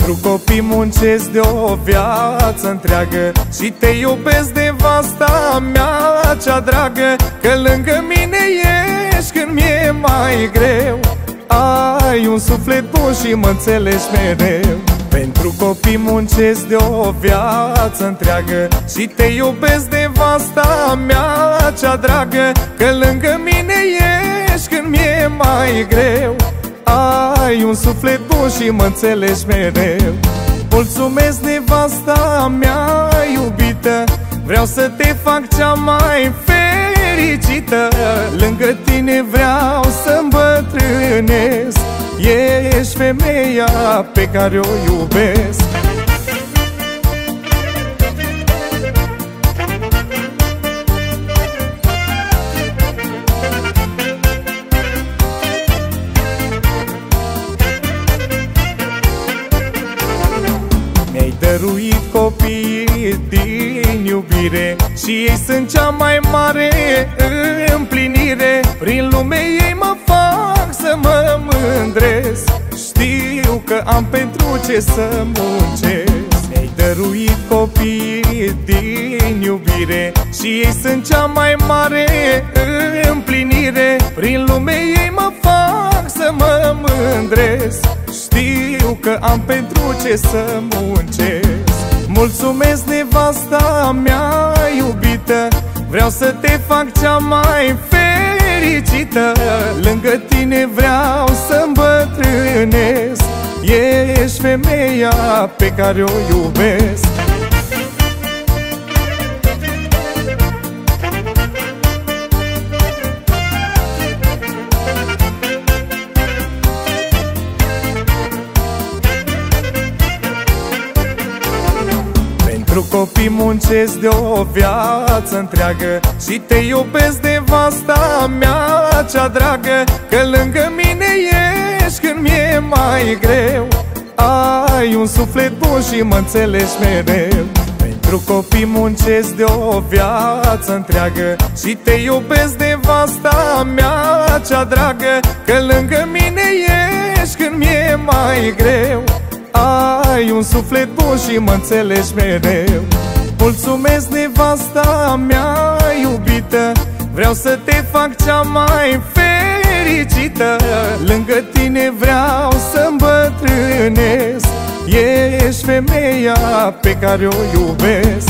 Pentru copii muncesc de o viață întreagă și te iubesc de vasta mea cea dragă, că lângă mine ești când mi-e mai greu. Ai un suflet bun și mă înțelegi mereu. Pentru copii muncesc de o viață întreagă și te iubesc de vasta mea cea dragă, că lângă mine ești când mi-e mai greu. Ai un suflet bun și mă înțelegi mereu. Mulțumesc nevasta mea iubită, vreau să te fac cea mai fericită. Lângă tine vreau să îmbătrânesc, ești femeia pe care o iubesc. Mi-ai dăruit copiii din iubire și ei sunt cea mai mare împlinire. Prin lume ei mă fac să mă mândresc, știu că am pentru ce să muncesc. Mi-ai dăruit copiii din iubire și ei sunt cea mai mare împlinire. Prin lume ei mă fac să mă mândresc, știu că am pentru ce să muncesc. Mulțumesc nevasta mea iubită, vreau să te fac cea mai fericită. Lângă tine vreau să îmbătrânesc, ești femeia pe care o iubesc. Pentru copii muncesc de o viață întreagă și te iubesc de vasta mea cea dragă, că lângă mine ești când mi-e mai greu. Ai un suflet bun și mă înțelegi mereu. Pentru copii muncesc de o viață întreagă și te iubesc de vasta mea cea dragă, că lângă mine ești când mi-e mai greu. Ai un suflet bun și mă înțelegi mereu. Mulțumesc nevasta mea iubită, vreau să te fac cea mai fericită. Lângă tine vreau să îmbătrânesc, ești femeia pe care o iubesc.